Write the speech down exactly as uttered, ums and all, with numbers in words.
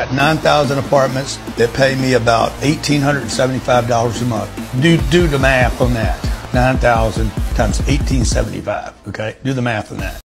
nine thousand apartments that pay me about one thousand eight hundred seventy-five dollars a month. Do, do the math on that. nine thousand times eighteen seventy-five, okay? Do the math on that.